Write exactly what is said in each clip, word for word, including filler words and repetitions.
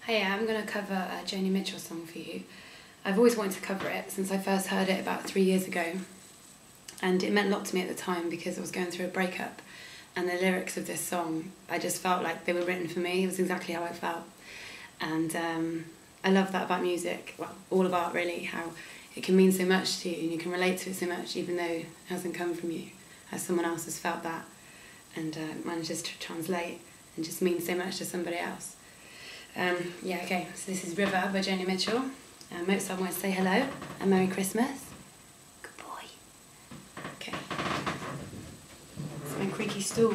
Hey, I'm going to cover a Joni Mitchell song for you. I've always wanted to cover it since I first heard it about three years ago. And it meant a lot to me at the time because I was going through a breakup. And the lyrics of this song, I just felt like they were written for me. It was exactly how I felt. And um, I love that about music, well, all of art really, how it can mean so much to you and you can relate to it so much even though it hasn't come from you, as someone else has felt that and uh, manages to translate and just mean so much to somebody else. Um, yeah, okay, so this is River by Joni Mitchell. Uh, Mozart wants to say hello and Merry Christmas. Good boy. Okay. It's my creaky stool.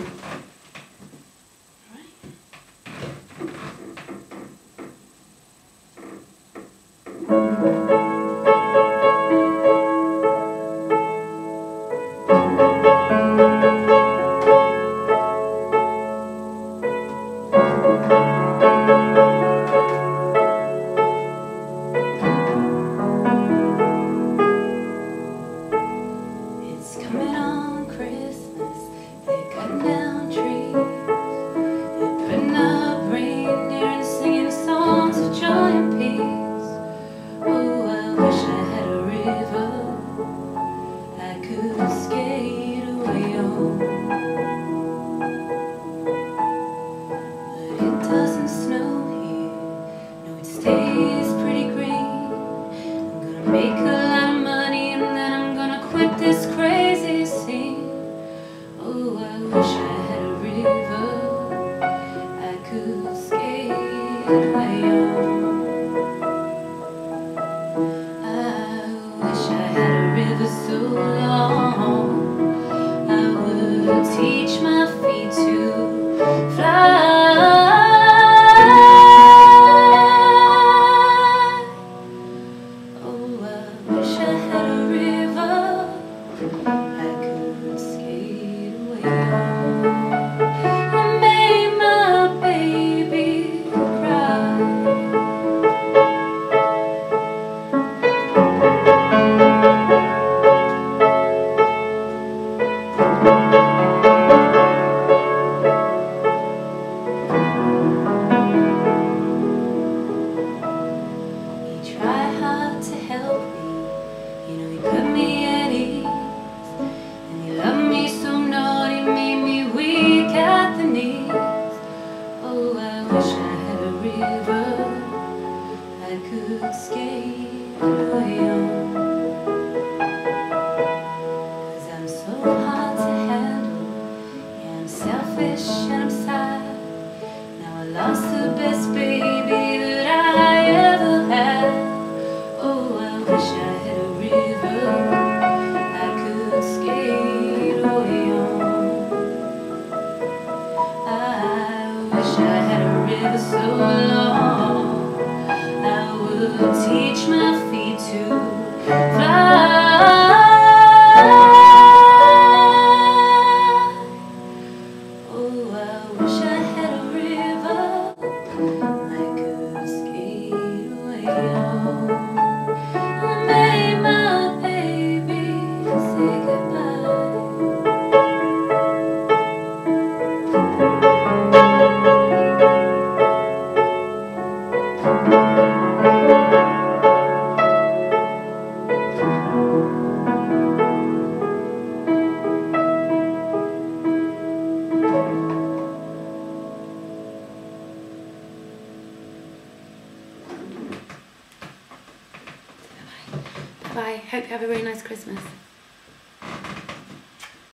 Bye. Hope you have a really nice Christmas.